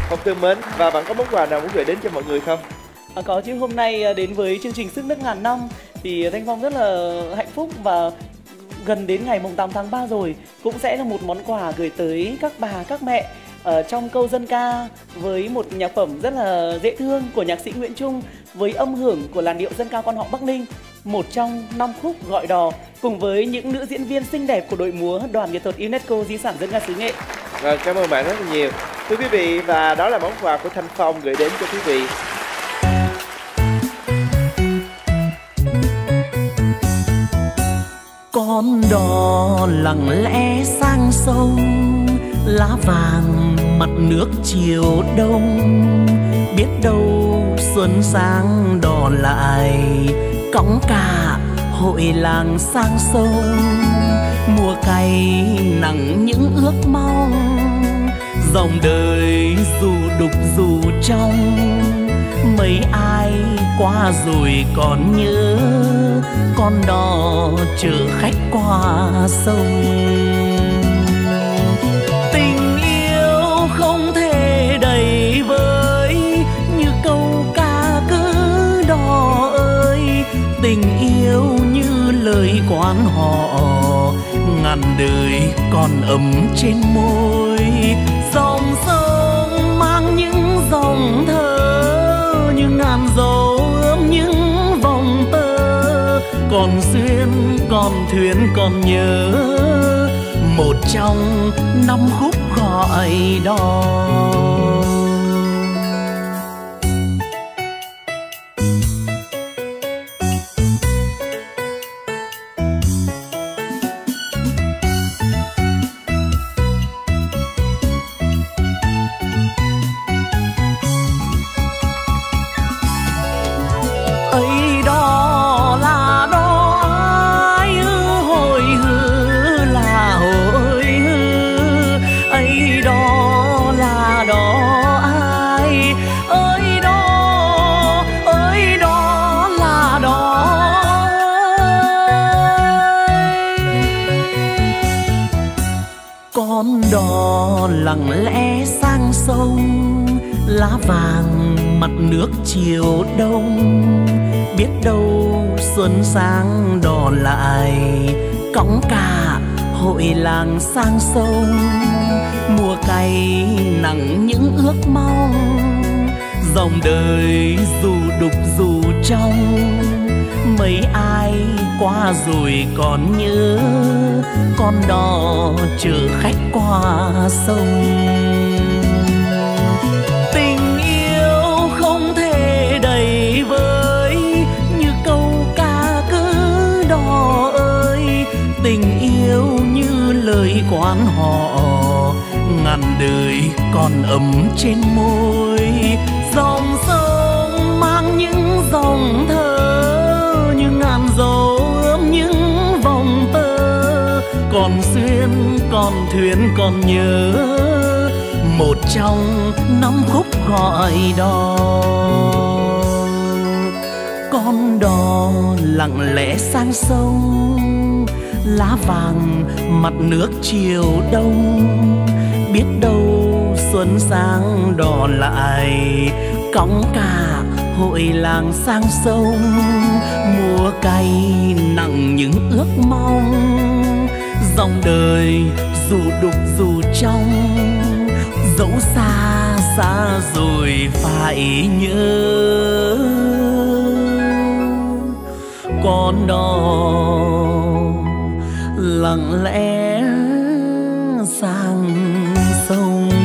Phong thân mến, và bạn có món quà nào muốn gửi đến cho mọi người không? Có chứ, hôm nay đến với chương trình Sức Nước Ngàn Năm thì Thanh Phong rất là hạnh phúc, và gần đến ngày mùng 8 tháng 3 rồi, cũng sẽ là một món quà gửi tới các bà, các mẹ trong câu dân ca với một nhạc phẩm rất là dễ thương của nhạc sĩ Nguyễn Trung với âm hưởng của làn điệu dân ca quan họ Bắc Ninh, một trong 5 khúc gọi đò, cùng với những nữ diễn viên xinh đẹp của đội múa Đoàn nghệ thuật UNESCO Di sản dân ca xứ Nghệ. Cảm ơn bạn rất là nhiều, thưa quý vị, và đó là món quà của Thanh Phong gửi đến cho quý vị. Con đò lặng lẽ sang sông, lá vàng mặt nước chiều đông. Biết đâu xuân sang đò lại, cõng cả hội làng sang sông. Mùa cày nặng những ước mong, dòng đời dù đục dù trong. Mấy ai qua rồi còn nhớ, con đò chở khách qua sông. Tình yêu không thể đầy vơi như câu ca cứ đò ơi. Tình yêu như lời quán họ, ngàn đời còn ấm trên môi. Dòng sông mang những dòng thơ, như ngàn dấu ươm những vòng tơ. Còn duyên còn thuyền còn nhớ, một trong 5 khúc gọi đò. Con đò lặng lẽ sang sông, lá vàng mặt nước chiều đông. Biết đâu xuân sang đò lại, cõng cả hội làng sang sông. Mùa cày nặng những ước mong, dòng đời dù đục dù trong. Mấy ai qua rồi còn nhớ, con đò chở khách qua sông. Tình yêu không thể đầy vơi như câu ca cứ đò ơi. Tình yêu như lời quán họ, ngàn đời còn ấm trên môi. Dòng sông mang những dòng thơ, như ngàn dấu ươm những vòng tơ. Còn duyên còn thuyền còn nhớ, một trong 5 khúc gọi đò. Con đò lặng lẽ sang sông, lá vàng mặt nước chiều đông. Biết đâu xuân sang đò lại, cõng cả hội làng sang sông. Mùa cày nặng những ước mong, dòng đời dù đục dù trong. Dẫu xa xa rồi phải nhớ, con đò lặng lẽ sang sông.